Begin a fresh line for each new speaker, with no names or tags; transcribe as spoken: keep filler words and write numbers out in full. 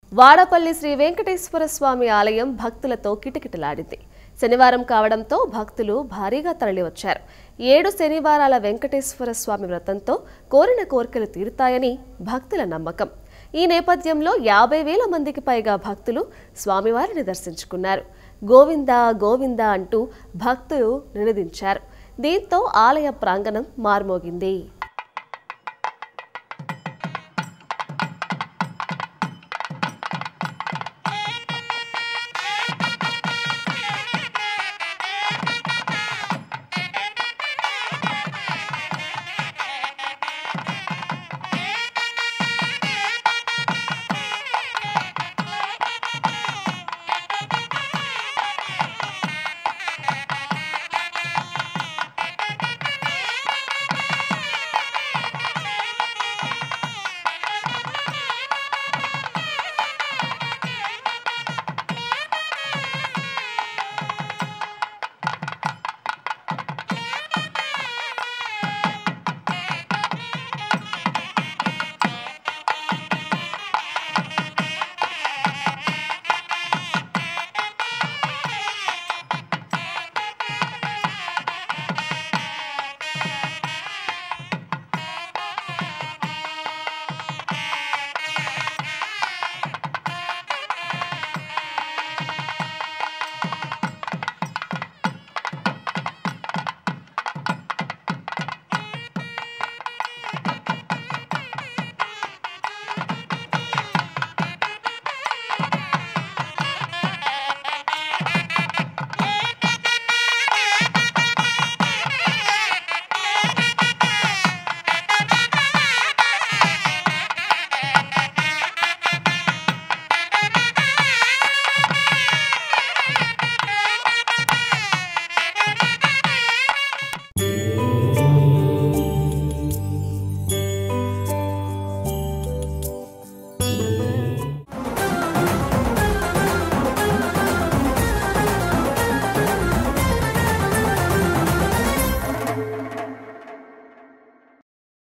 వాడపల్లి శ్రీ వెంకటేశ్వర స్వామి ఆలయం భక్తులతో కిటకిటలాడింది. శనివారం కావడంతో భక్తులు భారీగా తరలివచ్చారు. ఏడు శనివారాల వెంకటేశ్వర స్వామి వ్రతంతో కోరిన కోరికలు తీరుతాయని భక్తుల నమ్మకం. ఈ నేపథ్యంలో యాభై వేల మందికి పైగా భక్తులు స్వామివారిని దర్శించుకున్నారు. గోవిందా గోవిందా అంటూ భక్తులు నినదించారు. దీంతో ఆలయ ప్రాంగణం మార్మోగింది.